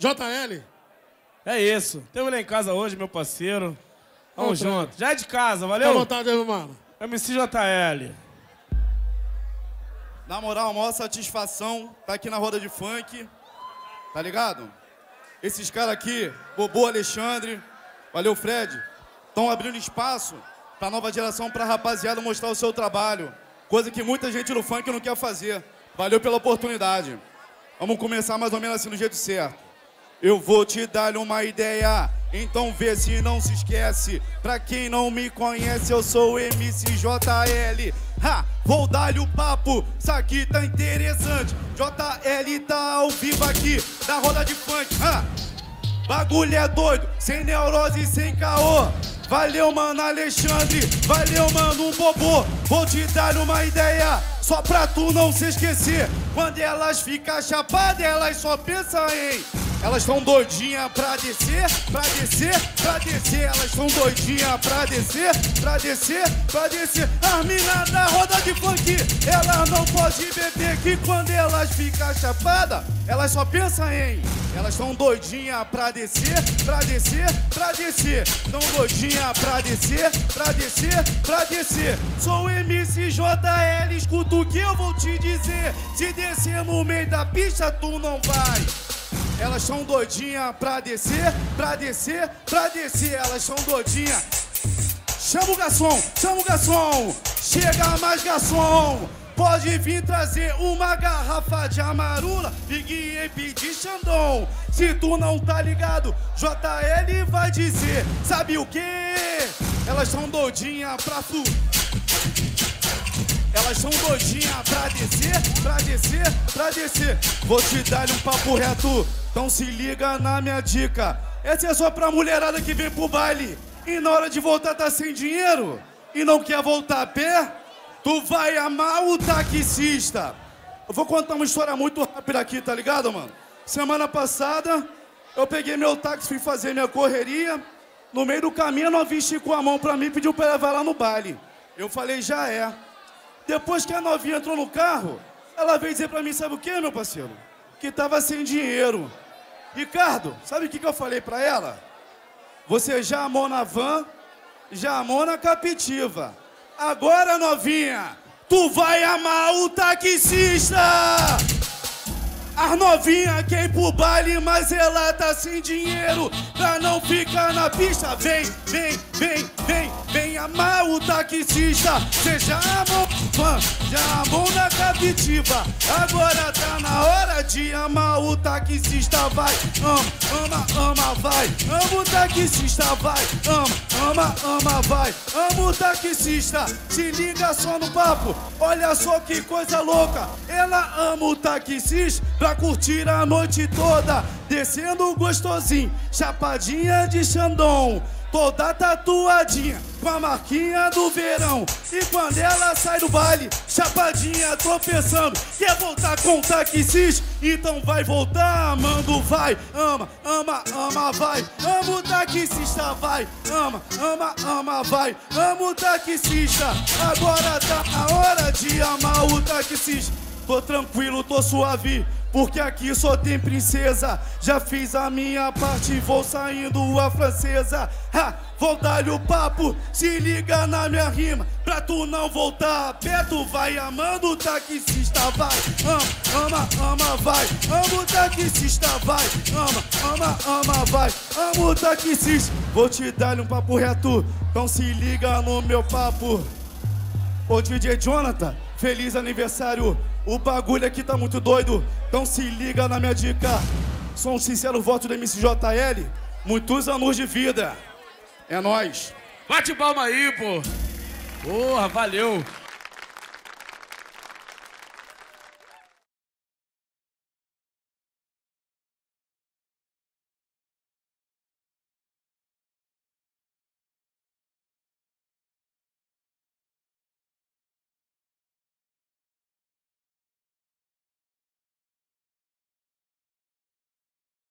JL. É isso. Temos lá em casa hoje, meu parceiro. Vamos junto. Já é de casa, valeu? Fica à vontade aí, meu mano. MC JL. Na moral, a maior satisfação tá aqui na roda de funk. Tá ligado? Esses caras aqui, Bobô, Alexandre, valeu, Fred, estão abrindo espaço pra nova geração, pra rapaziada mostrar o seu trabalho. Coisa que muita gente no funk não quer fazer. Valeu pela oportunidade. Vamos começar mais ou menos assim do jeito certo. Eu vou te dar uma ideia, então vê se não se esquece. Pra quem não me conhece, eu sou o MCJL. Vou dar-lhe o papo, isso aqui tá interessante. JL tá ao vivo aqui, da roda de funk. Bagulho é doido, sem neurose e sem caô. Valeu, mano, Alexandre, valeu, mano, Bobô. Vou te dar uma ideia, só pra tu não se esquecer. Quando elas ficam chapadas, elas só pensam em... Elas estão doidinhas pra descer, pra descer, pra descer. Elas estão doidinhas pra descer, pra descer, pra descer. As minas da roda de funk, elas não podem beber, que quando elas ficam chapadas, elas só pensam em... Elas estão doidinhas pra descer, pra descer, pra descer. Estão doidinhas pra descer, pra descer, pra descer. Sou o MCJL, escuta o que eu vou te dizer. Se descer no meio da pista, tu não vai. Elas são doidinhas pra descer, pra descer, pra descer. Elas são doidinhas. Chama o garçom, chama o garçom. Chega mais, garçom. Pode vir trazer uma garrafa de amarula, Big Ape de Xandão. Se tu não tá ligado, JL vai dizer. Sabe o quê? Elas são doidinhas pra tu. Elas são doidinhas pra descer, pra descer, pra descer. Vou te dar um papo reto, então se liga na minha dica. Essa é só pra mulherada que vem pro baile e na hora de voltar tá sem dinheiro e não quer voltar a pé. Tu vai amar o taxista. Eu vou contar uma história muito rápida aqui, tá ligado, mano? Semana passada, eu peguei meu táxi, fui fazer minha correria. No meio do caminho, a novinha esticou a mão pra mim e pediu pra levar lá no baile. Eu falei, já é. Depois que a novinha entrou no carro, ela veio dizer pra mim, sabe o que, meu parceiro? Que tava sem dinheiro. Ricardo, sabe o que eu falei pra ela? Você já amou na van, já amou na captiva. Agora, novinha, tu vai amar o taxista. As novinhas quer ir pro baile, mas ela tá sem dinheiro. Pra não ficar na pista, vem, vem, vem, vem, vem amar o taxista. Cê já amou van, já amou na captiva. Agora tá na hora de amar o taxista. Vai, ama, ama, ama, vai. Ama o taxista, vai. Ama, ama, ama, vai. Ama o taxista. Se liga só no papo, olha só que coisa louca. Ela ama o taxista pra curtir a noite toda, descendo gostosinho, chapadinha de Xandão, toda tatuadinha, com a marquinha do verão. E quando ela sai do baile, chapadinha, tô pensando, quer voltar com o taxista? Então vai voltar amando, vai. Ama, ama, ama, vai. Ama o taxista, vai. Ama, ama, ama, vai. Ama o taxista. Agora tá na hora de amar o taxista. Tô tranquilo, tô suave, porque aqui só tem princesa. Já fiz a minha parte, vou saindo a francesa. Vou dar-lhe o papo, se liga na minha rima. Pra tu não voltar a pé, tu vai amando o taxista, vai. Ama, ama, ama, vai. Ama o taxista, vai. Ama, ama, ama, vai. Ama o taxista. Vou te dar-lhe um papo reto, então se liga no meu papo. Ô DJ Jonathan, feliz aniversário. O bagulho aqui tá muito doido, então se liga na minha dica. Sou um sincero voto do MCJL, muitos anos de vida. É nóis. Bate palma aí, pô. Porra, valeu.